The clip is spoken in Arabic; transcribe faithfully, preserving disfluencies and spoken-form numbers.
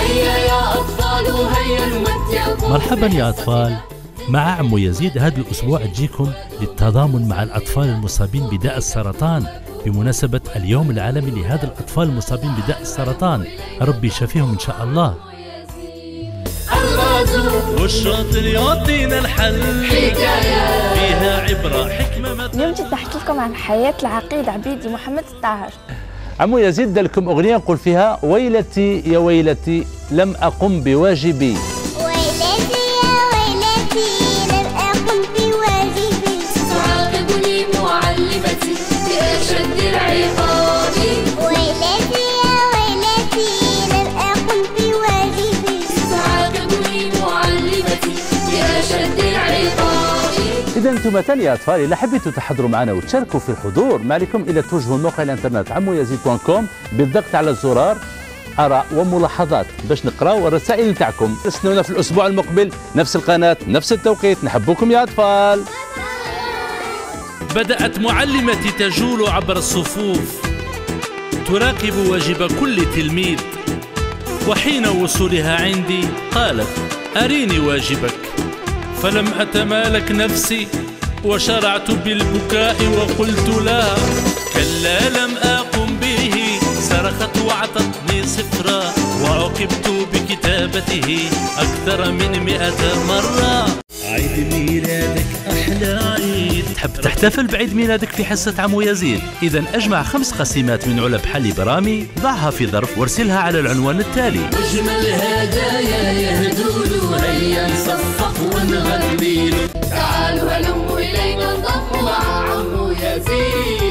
هيا يا أطفال هيا نمتعكم. مرحبا يا أطفال، مع عمو يزيد. هذا الأسبوع أجيكم للتضامن مع الأطفال المصابين بداء السرطان بمناسبة اليوم العالمي لهذا الأطفال المصابين بداء السرطان. ربي يشفيهم إن شاء الله. والشاطر يعطينا الحل، حكاية فيها عبرة حكمة. اليوم جيت نحكي لكم عن حياة العقيد عبيدي محمد الطاهر. عمو يزيد دار لكم أغنية نقول فيها ويلتي يا ويلتي لم أقم بواجبي. ويلتي يا ويلتي لم أقم بواجبي. تعاقبني معلمتي بأشد العقاب. ويلتي يا ويلتي لم أقم بواجبي. تعاقبني معلمتي بأشد العقاب. إذا أنتم ثاني يا أطفال إذا حبيتوا تحضروا معنا وتشاركوا في الحضور، ما عليكم إلا توجهوا الموقع الإنترنت عمو يزيد دوت كوم بالضغط على الزرار آراء وملاحظات باش نقراو الرسائل نتاعكم. استنونا في الأسبوع المقبل نفس القناة نفس التوقيت. نحبكم يا أطفال. بدأت معلمتي تجول عبر الصفوف تراقب واجب كل تلميذ، وحين وصولها عندي قالت أريني واجبك، فلم أتمالك نفسي وشرعت بالبكاء وقلت لها كلا لم أقم به. صرخت وعطتني صفرا وعوقبت بكتابته أكثر من مئة مرة. عيد ميلادك أحلى عيد. تحب تحتفل بعيد ميلادك في حصة عمو يزيد؟ إذا أجمع خمس قسيمات من علب حلي برامي، ضعها في ظرف وارسلها على العنوان التالي. أجمل هدايا يهدولو هيا نصفق ونغنيلو. تعالوا هلموا إلينا انضموا مع عمو يزيد.